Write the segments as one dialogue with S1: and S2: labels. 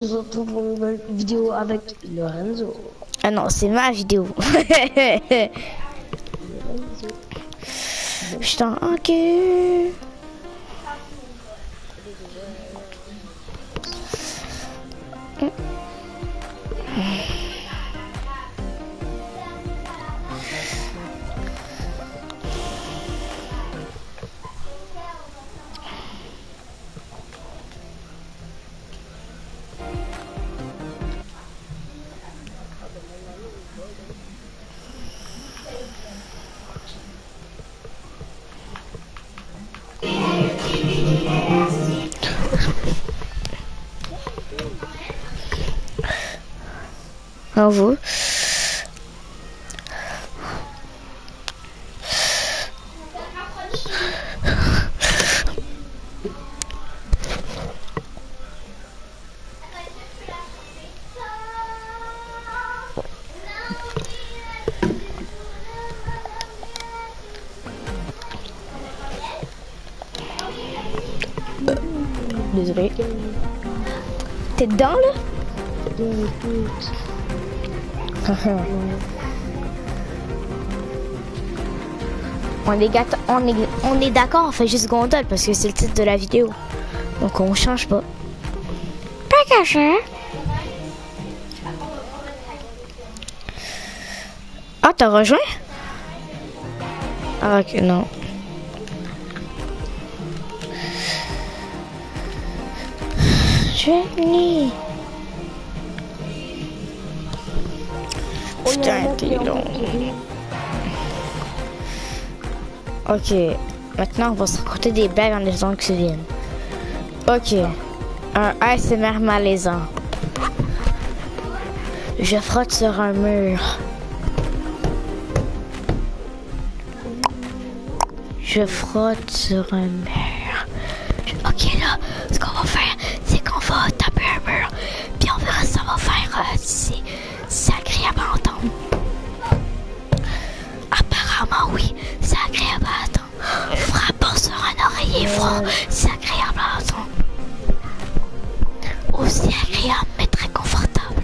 S1: On se retrouve pour une nouvelle vidéo avec Lorenzo.
S2: Ah non, c'est ma vidéo. Putain, ok. À vous. Désolé. T'es dedans là? On est d'accord, on fait juste gondole parce que c'est le titre de la vidéo. Donc on change pas. Pas caché. Ah, t'as rejoint? Ah, ok, non. Jenny. Putain, t'es long. Ok, maintenant on va se raconter des blagues en les temps que tu viennes. Ok, un ASMR malaisant. Je frotte sur un mur. Je frotte sur un mur. Ok là, ce qu'on va faire, c'est qu'on va taper un mur. Puis on verra si ça va faire c'est agréable à entendre. Apparemment oui, c'est agréable à entendre. Frappant sur un oreiller froid, c'est agréable à entendre. Aussi agréable mais très confortable.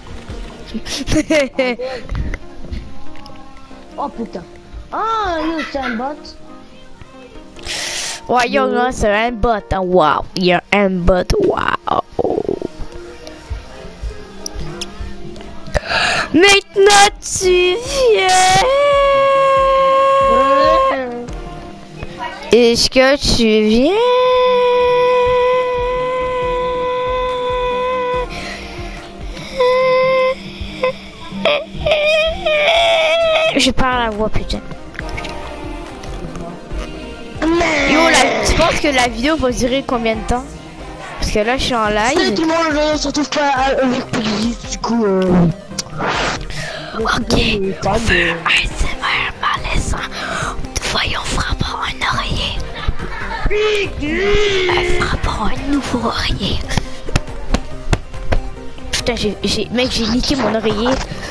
S1: Oh putain. Ah, yo, c'est un bot.
S2: Ouais, yo, là, c'est un bot. Hein. Wow, il y a un bot. Wow. Maintenant, tu viens. Est-ce que tu viens? Je parle à la voix, putain. Yo, tu penses que la vidéo va durer combien de temps? Parce que là, je suis en live.
S1: Salut tout le monde, on se retrouve pas avec Peggy, du coup,
S2: Ok, on fait un ASMR malaisant. Voyons frappant un oreiller. Frappant un nouveau oreiller. Putain, mec, j'ai niqué mon oreiller.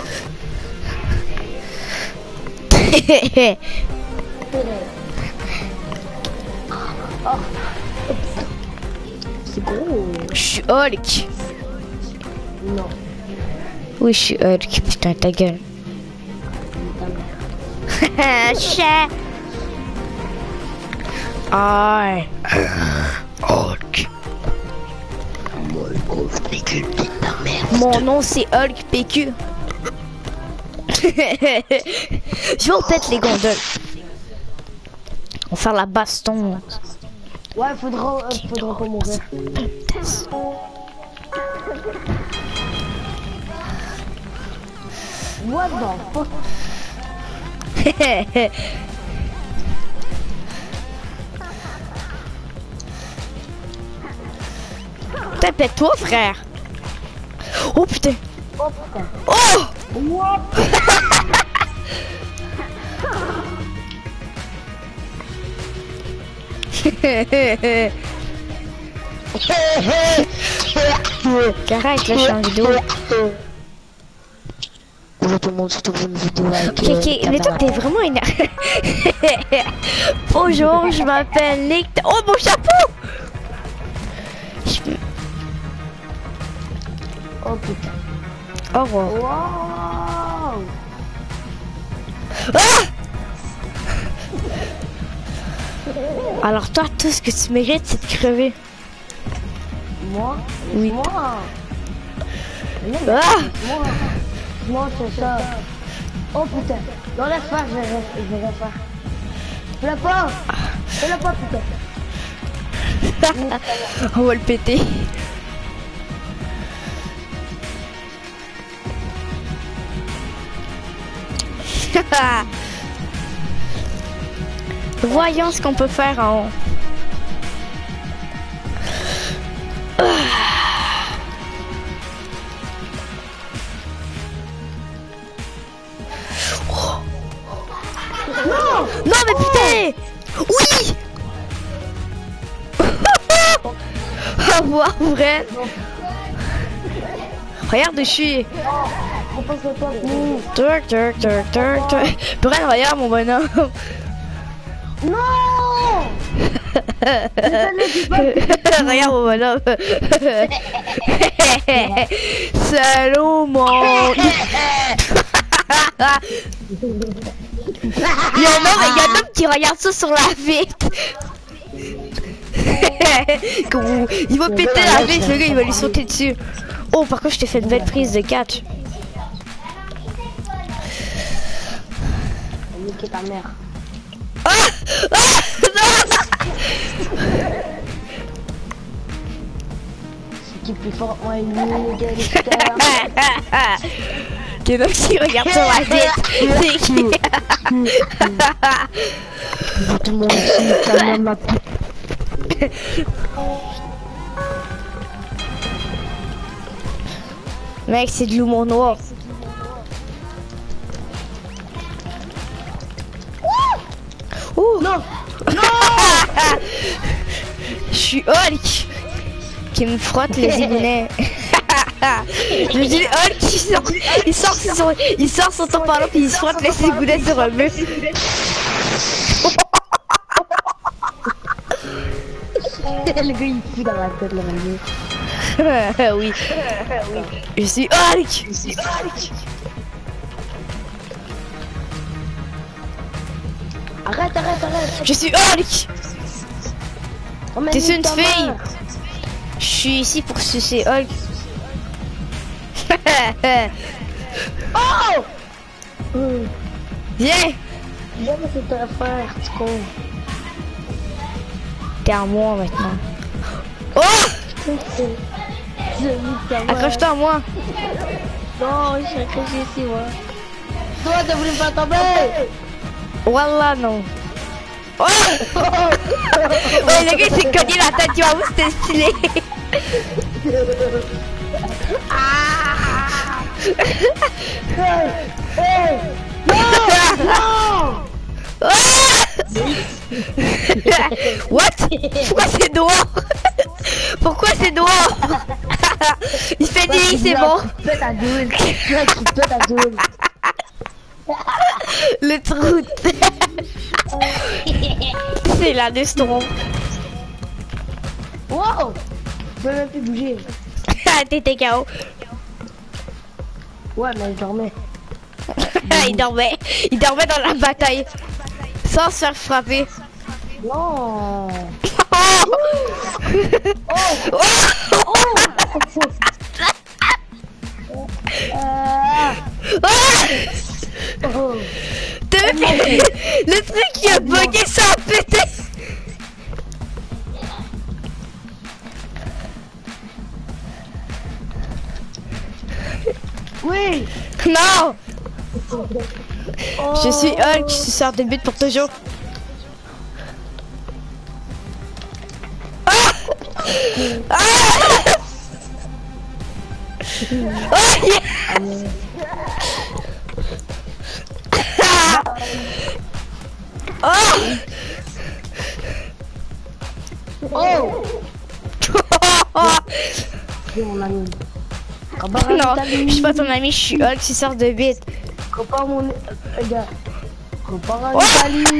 S1: c'est gros.
S2: Je suis Hulk.
S1: Non.
S2: Oui, je suis Hulk. Putain, ta gueule. Chat. Aïe. Hulk. Mon nom c'est Hulk PQ. Je vais au pète les gondoles. On va faire la baston.
S1: Ouais, faudra pas mourir. What the fuck?
S2: Putain, pète-toi, frère. Oh putain.
S1: Oh putain.
S2: Oh.
S1: What?
S2: Arrête, là, je suis en vidéo.
S1: Bonjour tout le monde, c'est une vidéo avec...
S2: Ok, mais toi, t'es vraiment énervé. Bonjour, je m'appelle Nick. Oh, mon chapeau!
S1: Oh putain.
S2: Au revoir.
S1: Wow.
S2: Ah! Alors toi, tout ce que tu mérites, c'est de crever.
S1: Moi?
S2: Oui.
S1: Moi. Non,
S2: Ah!
S1: Moi, c'est ça. Oh putain. Non, laisse faire, je vais refaire. Fais-le pas. Fais-le pas, putain.
S2: On va le péter. Voyons ce qu'on peut faire en haut. Non mais putain! Oui! Au revoir, Bren. Regarde où je suis.
S1: On passe le temps.
S2: Turk, turk, turk, turk, turk. Bren, regarde mon bonhomme.
S1: Non!
S2: Regarde mon bonhomme. Salaud, mon. Il y a un homme qui regarde ça sur la vitre. Il va péter la vitre, le gars il va lui sauter dessus. Oh, par contre je t'ai fait une belle prise de catch.
S1: Niquer ta mère.
S2: Ah, ah,
S1: C'est qui plus fort, moi, une minute.
S2: il y en a qui regarde sur la vitre. C'est qui?
S1: Tout le monde ici, ta mère m'a pute.
S2: Mec, c'est de l'humour noir. Ouh.
S1: Non!
S2: Je suis Hulk qui me frotte les zigounets. Je dis Hulk il sort son temps par là puis il se frotte les zigounets sur un mur.
S1: Le gars il fout dans la tête la manière.
S2: Oui. Je suis Hulk.
S1: Arrête.
S2: Je suis Hulk. T'es
S1: T'es
S2: une fille. Je suis ici pour sucer Hulk.
S1: Oh!
S2: Viens.
S1: J'aime cette affaire, tu con.
S2: T'es à moi maintenant. Oh! Accroche-toi à moi.
S1: Non, je suis accroché ici, moi. Toi, t'as voulu me faire tomber!
S2: Wallah, non. Oh! Ouais, le gars il s'est cogné la tête, tu vois, c'était stylé.
S1: Hey! Non!
S2: What? Pourquoi c'est noir? Pourquoi c'est noir? Il fait nuit, c'est bon.
S1: Fais ta gueule. Fais ta gueule.
S2: Le trou de terre. C'est la destron.
S1: Wow! Je peux même plus bouger.
S2: T'étais KO.
S1: Ouais, mais je dormais.
S2: Il dormait dans la bataille. Sans se faire frapper.
S1: Non!
S2: T'as vu le truc qui a bugué, ça a pété.
S1: Oui!
S2: Non! Je suis Hulk, je sors de but pour toujours. Ah! Ah! Oh yeah! Oh!
S1: Oh! Mon ami.
S2: Non, je suis pas ton ami, je suis Hulk, je sors de bite.
S1: Compare mon gars. Compare en Italie.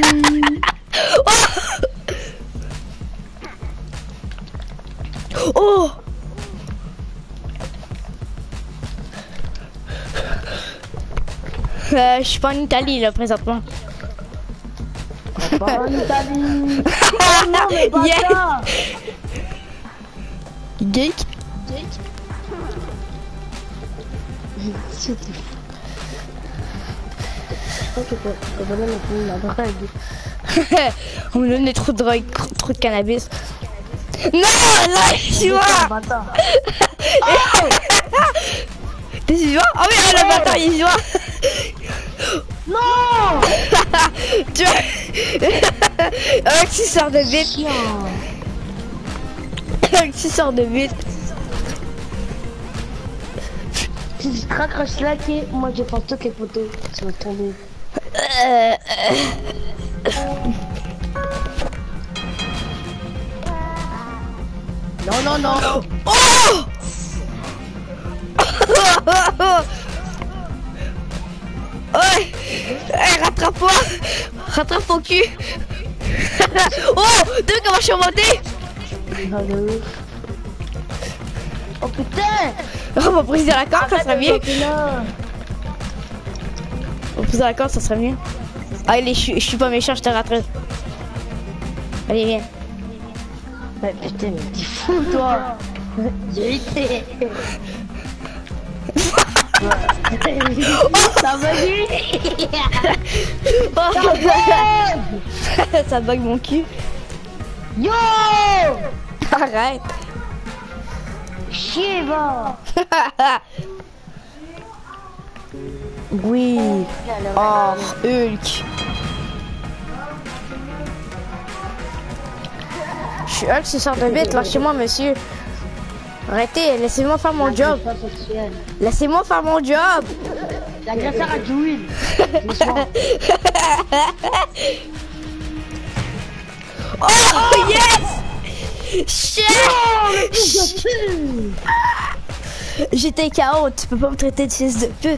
S2: Oh! Je suis pas en Italie là présentement.
S1: Pas en Italie. Oh non, mais pas
S2: Yeah.
S1: ça.
S2: Geek. On me donne trop de drogue, trop de cannabis. Non, là, je vois. T'es vivant? Oh oui, le bâtard, il est vivant.
S1: Non.
S2: Tu vois? Un petit sort de vite. Un petit sort de vite.
S1: Si tu te raccroches là, moi je pense toutes les photos. Tu vas tomber. Non, non, non.
S2: Oh! Ouais! Hey, rattrape-moi! Rattrape ton cul! Oh! Deux, comment je suis remonté?
S1: Oh putain!
S2: On va briser la corde, ça serait mieux. On va briser la corde, ça serait mieux. Allez, je suis pas méchant, je te rattrape. Allez, viens.
S1: Mais putain, mais t'es fou, toi! J'ai été! Ça va lui!
S2: Ça bug mon cul.
S1: Yo!
S2: Arrête.
S1: Chier, va!
S2: Oui. Oh, Hulk. Je suis Hulk, c'est sort de bête, lâchez-moi, monsieur. Arrêtez, laissez-moi faire mon job. Laissez-moi faire mon job.
S1: L'agresseur a du huile.
S2: Oh, yes! Shit! J'étais KO, tu peux pas me traiter de fils de pute.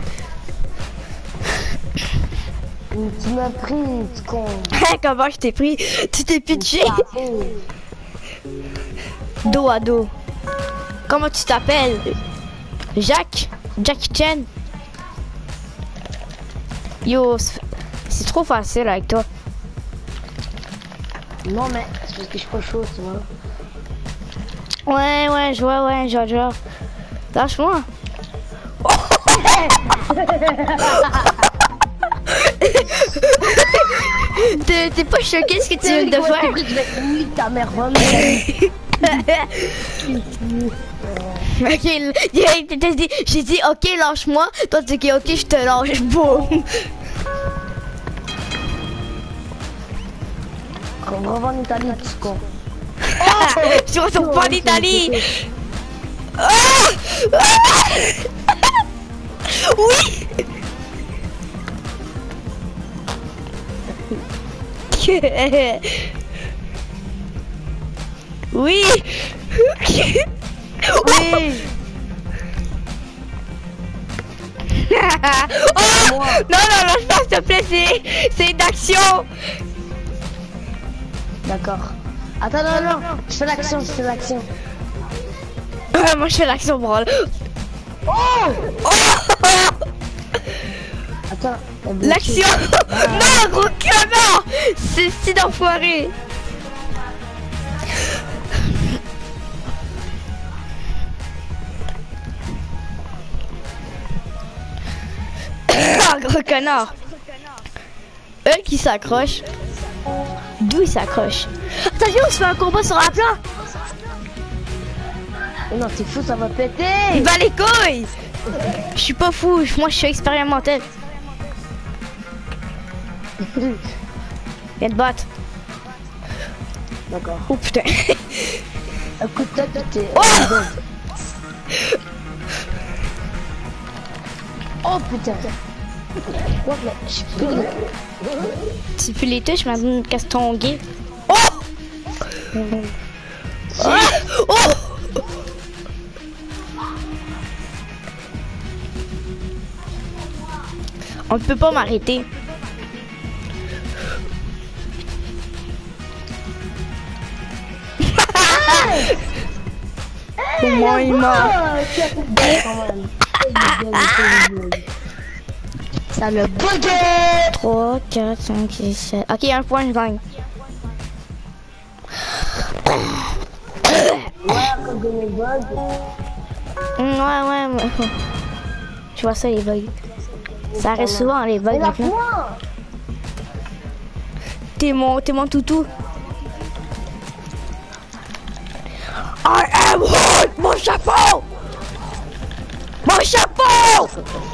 S1: Tu m'as pris, tu con.
S2: Comment je t'ai pris? Tu t'es pitché. Dos à dos. Comment tu t'appelles? Jacques? Jackie Chan? Yo, c'est trop facile avec toi.
S1: Non, mais c'est parce que je suis pas chaud, tu vois.
S2: Ouais, je vois, genre. Lâche-moi. T'es pas choqué ce que tu viens de faire?
S1: Oui, ta mère,
S2: Ok, j'ai dit ok, lâche-moi. Toi tu dis ok, je te lâche. Boum.
S1: On va en Italie, tu con.
S2: Je retourne pas en Italie. Oui. Oui. Oui. Oh non, lâche pas, s'il te plaît, c'est une action.
S1: D'accord. Attends, non, je fais l'action,
S2: Moi, je fais l'action, branle.
S1: Oh! Attends.
S2: L'action. Non, gros connard. C'est si d'enfoiré. Gros connard. Eux qui s'accroche. D'où il s'accroche? Attention, on se fait un combat sur un plan.
S1: Non, t'es fou, ça va péter.
S2: Bah les couilles. Je suis pas fou, moi je suis expérimental. Viens te battre.
S1: D'accord.
S2: Oh putain.
S1: Un coup de tête, t'es... Oh putain. Ouais, mais je peux...
S2: Tu peux les touches, maintenant casse ton gay. Oh! Oh! On ne peut pas m'arrêter. Comment il m'a...
S1: Ça le bugué.
S2: 3, 4, 5, 6, 7. Ok, un point, je gagne.
S1: Ouais, comme de mes bugs.
S2: Ouais. Tu vois ça, les bugs. Ça arrive souvent, les bugs
S1: Et la
S2: maintenant.
S1: fois.
S2: T'es mon toutou. I am Hulk! Mon chapeau! Mon chapeau!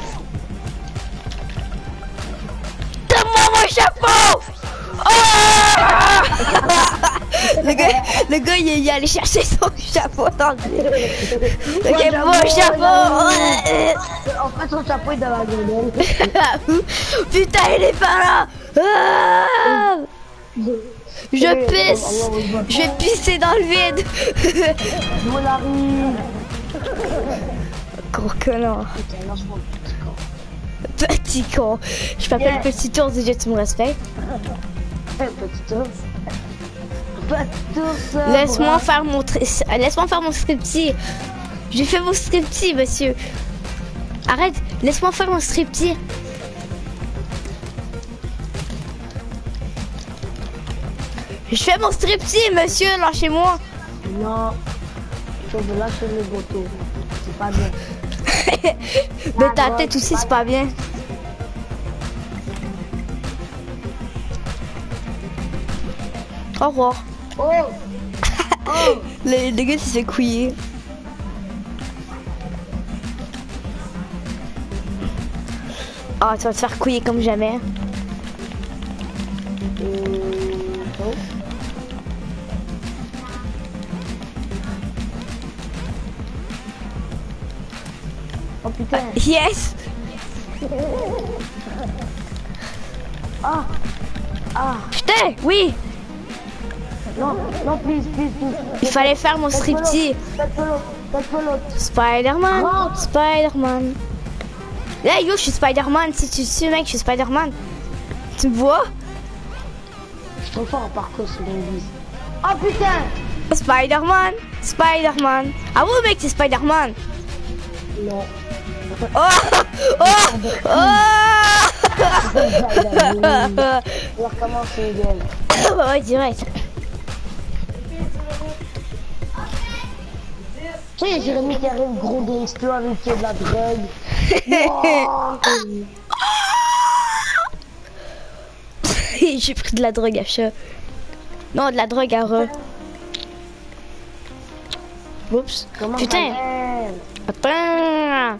S2: Donne-moi mon chapeau! Ah! le gars, il est allé chercher son chapeau dans le... Ok, mon chapeau!
S1: En fait, son chapeau est dans la gueule.
S2: Putain, il est pas là! Ah! Je pisse! Je vais pisser dans le vide!
S1: Nous arrive.
S2: Gros connard. Petit con. Je m'appelle Petit Ours, déjà tu me respectes.
S1: Petit ours. Petit ours.
S2: Laisse-moi faire mon striptease. J'ai fait mon striptease, monsieur. Arrête, laisse-moi faire mon striptease. Je fais mon striptease, monsieur, lâchez-moi.
S1: Non. Je veux lâcher le gâteau. C'est pas bien.
S2: Mais ta tête aussi, c'est pas bien. Au revoir.
S1: Oh. Oh.
S2: Le gars, il s'est fait couiller. Ah, tu vas te faire couiller comme jamais.
S1: Oh. Oh putain.
S2: Yes!
S1: Ah. Ah.
S2: Putain, oui!
S1: Non, non, please.
S2: Il fallait faire mon striptease.
S1: Faites-le l'autre.
S2: Spider-Man,
S1: Rentre.
S2: Spider-Man. Là, yo, je suis Spider-Man. Si tu sais, mec, je suis Spider-Man. Tu me vois?
S1: Je suis trop fort en parcours sur l'église. Oh putain.
S2: Spider-Man, Spider-Man. Ah ouais, mec, c'est Spider-Man.
S1: Non.
S2: Oh! Oh! Oh!
S1: On va recommencer, Miguel.
S2: Ouais, direct.
S1: Tu sais, Jérémy qui arrive, gros gangster avec de la drogue. Wow.
S2: J'ai pris de la drogue à chat. Non, de la drogue à re. Oups.
S1: Comment
S2: Putain.
S1: ça va?
S2: Attends.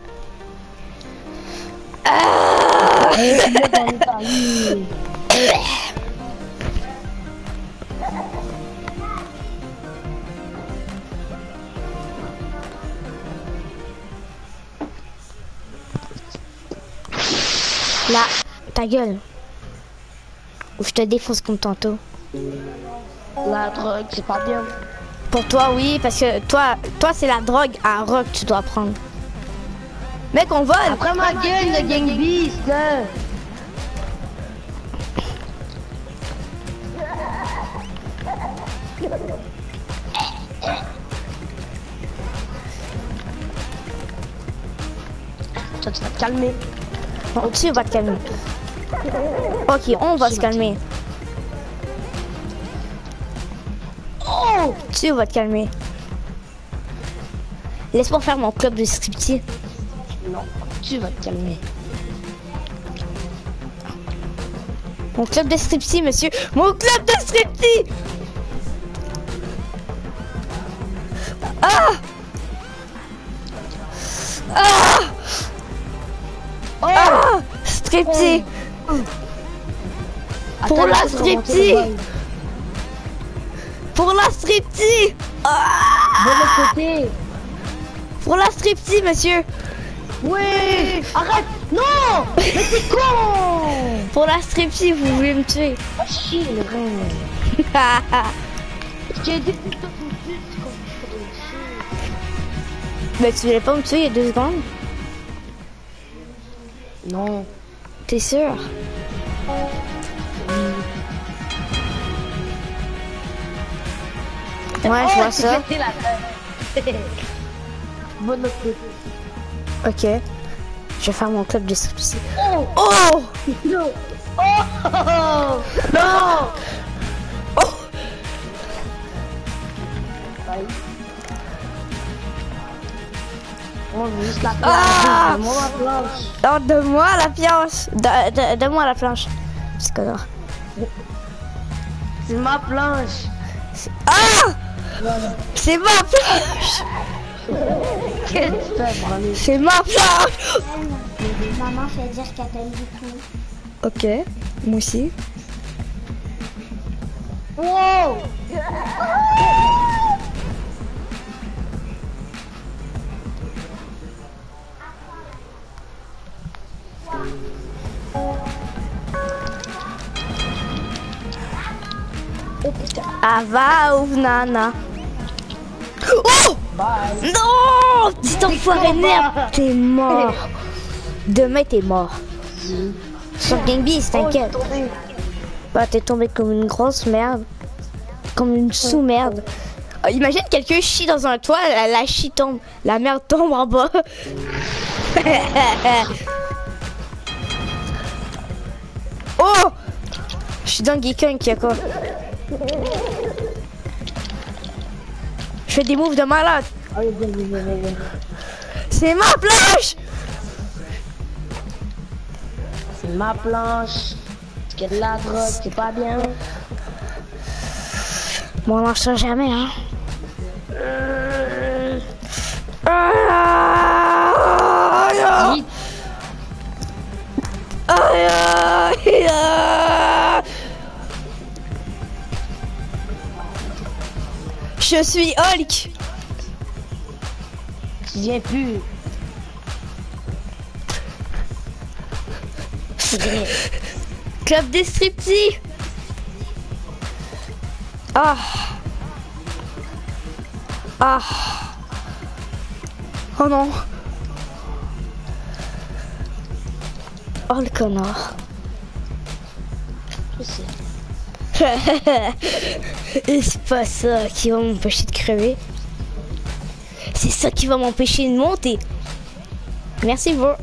S2: Là, ta gueule. Ou je te défonce comme tantôt.
S1: La drogue, c'est pas bien.
S2: Pour toi, oui, parce que toi c'est la drogue à rock que tu dois prendre. Mec, on vole.
S1: Après ma gueule, le gang beast, là. Toi, tu vas te calmer.
S2: Bon, tu vas te calmer. Ok, on va se calmer.
S1: Oh!
S2: Tu vas te calmer. Laisse-moi faire mon club de striptease.
S1: Non, tu vas te calmer.
S2: Mon club de striptease, monsieur. Mon club de striptease. Ah! Ah!
S1: Oh!
S2: Ah! Striptease. Pour la striptease. Pour la striptease. Ah!
S1: De l'autre côté.
S2: Pour la striptease, monsieur.
S1: Oui! Arrête! Non! Mais t'es con!
S2: Pour la striptease, vous voulez me tuer.
S1: Ah, chier, le rein. Je t'ai dit plutôt tout de suite quand tu fais des chier.
S2: Mais tu voulais pas me tuer il y a 2 secondes?
S1: Non.
S2: T'es sûr? Ouais, je vois ça.
S1: Bonne côté.
S2: Ok. Je vais faire mon club de striptease.
S1: Oh!
S2: Oh!
S1: Non! Oh! Non!
S2: Oh!
S1: Bye. On veut juste la planche.
S2: Ah!
S1: Donne-moi la planche.
S2: Non, donne-moi la planche. Donne-moi la planche. C'est connard.
S1: C'est ma planche.
S2: Ah! C'est ma planche.
S1: Qu'est-ce que tu fais, branler?
S2: C'est ma planche.
S3: Maman fait dire qu'elle t'aime beaucoup.
S2: Ok, moi aussi.
S1: Wow!
S2: Ava ou nana. Oh!
S1: Bye.
S2: Non! Petit enfoiré de merde! T'es mort. Demain, t'es mort. Sur Gangbeast, t'inquiète.
S1: Oh, je suis tombé.
S2: Bah, t'es tombé comme une grosse merde. Comme une sous-merde. Imagine quelqu'un chie dans un toit, la chie tombe. La merde tombe en bas. Oh! Je suis dans Geekunk, y'a quoi? Je fais des moves de malade.
S1: Allez, viens.
S2: C'est ma planche!
S1: C'est ma planche. C'est de la drogue, c'est pas bien.
S2: Bon, on lâchera jamais, hein.
S1: Vite.
S2: Je suis Hulk.
S1: Tu viens plus.
S2: Club des striptease. Ah. Ah. Oh non. Oh le connard.
S1: Je sais.
S2: Et c'est pas ça qui va m'empêcher de crever. C'est ça qui va m'empêcher de monter. Merci vous.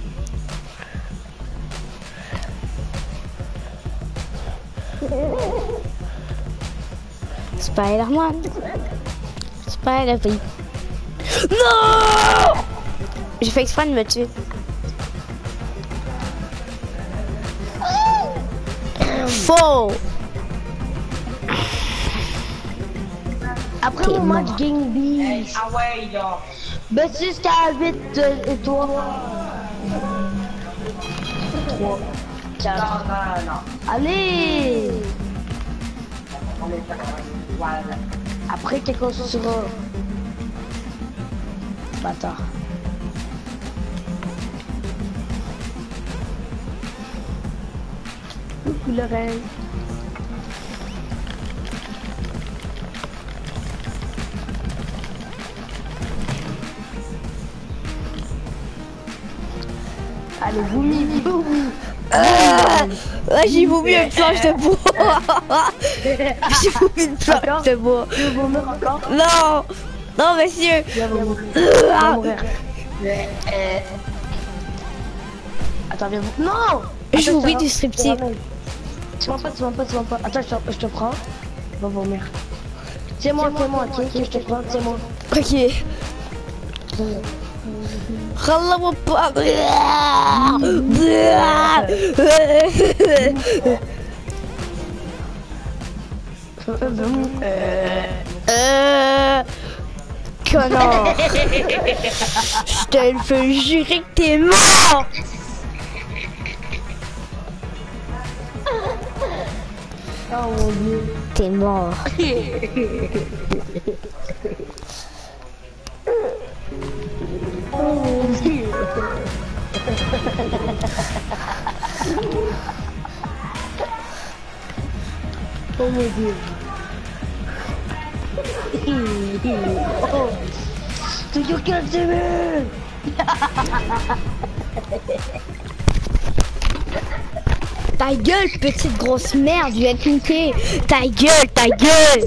S2: Spider-Man. Spider-Man. Non! J'ai fait exprès de me tuer. Faux.
S1: Après
S2: T'es
S1: mon match
S2: mort.
S1: Gangbeast.
S4: Ah ouais, donc.
S1: Ben, c'est jusqu'à 8 et toi. 3, 4.
S4: Non.
S1: Allez!
S4: On est voilà.
S1: Après, quelque chose sera. Bâtard. Coucou Lorraine. Allez, vomi, vomi.
S2: Ouais, j'ai voulu une planche de bois. J'ai voulu une planche de bois.
S1: Tu veux vomir encore?
S2: Non, non, monsieur.
S1: Viens vomir.
S2: Ah.
S1: Viens mourir. Attends, viens vomir. Non!
S2: Je
S1: Attends,
S2: vomis
S1: te
S2: du
S1: ramène.
S2: striptease.
S1: Tu m'en pas. Attends, je te prends. Va vomir. Tiens-moi, ok, je te prends, tiens-moi.
S2: Ok. Rends-moi pas. Connard. Je te le fais jurer que t'es mort.
S1: Oh mon dieu.
S2: T'es mort.
S1: Oh mon dieu. Oh mon dieu. Oh. Toujours 15 secondes.
S2: Ta gueule, petite grosse merde, du FNK. Ta gueule, ta gueule.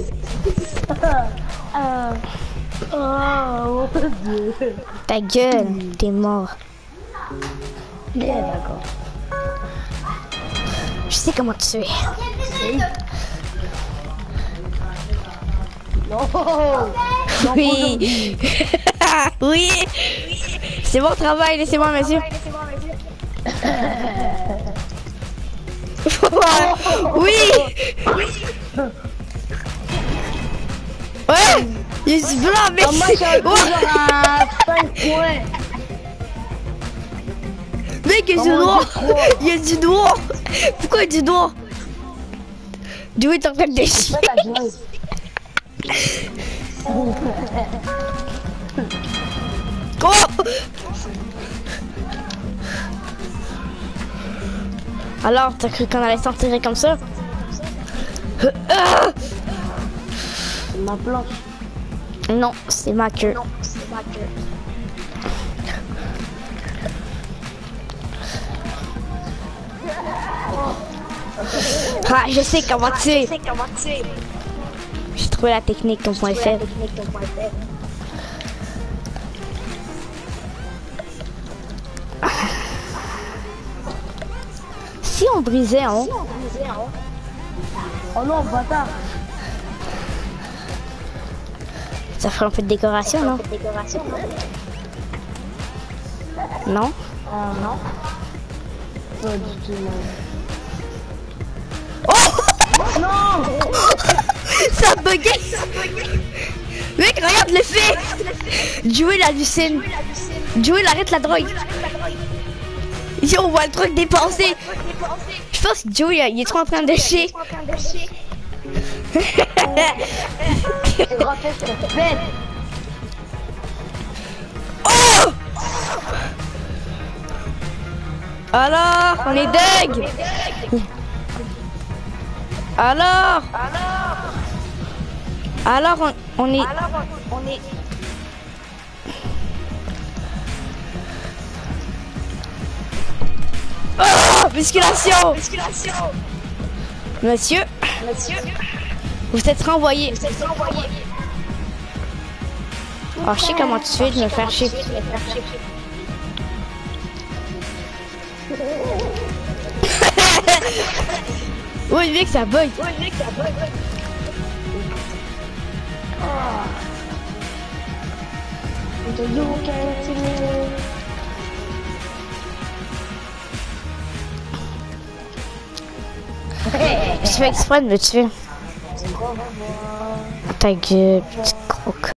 S1: Oh mon dieu.
S2: Ta gueule, t'es mort.
S1: Yeah, d'accord.
S2: Je sais comment tu es.
S1: Non.
S2: Oui. Oui. C'est bon travail, laissez-moi, monsieur. Oui. Ouais. Il se blanc, mais
S1: Moi, je suis toujours à 5 points.
S2: mec, il y a du noir. Il y a du noir. Pourquoi il y a du noir? D'où est en train de déchirer? Oh! Alors, t'as cru qu'on allait s'en tirer comme ça?
S1: Ma planche.
S2: Non, c'est ma queue. Ah, je sais comment tu es. J'ai trouvé la technique comme point faible. Si on brisait en haut.
S1: Oh non, bâtard.
S2: Ça ferait un peu de décoration, non? Non?
S1: Non. Pas du tout, non.
S2: Oh!
S1: Non!
S2: Ça a bugué! Mec, regarde l'effet! Joey hallucine. Joey arrête la drogue. Ici, on voit le truc dépenser. Je pense que Joey, il est trop en train de chier. Oh! Alors, on est deg. Alors, on est. Oh, musculation. Monsieur, vous êtes renvoyé. Oh, je sais comment tu fais de me faire chier. Oui, mec, ça bug. Je fais exprès de me tuer. Ta gueule, petit croque.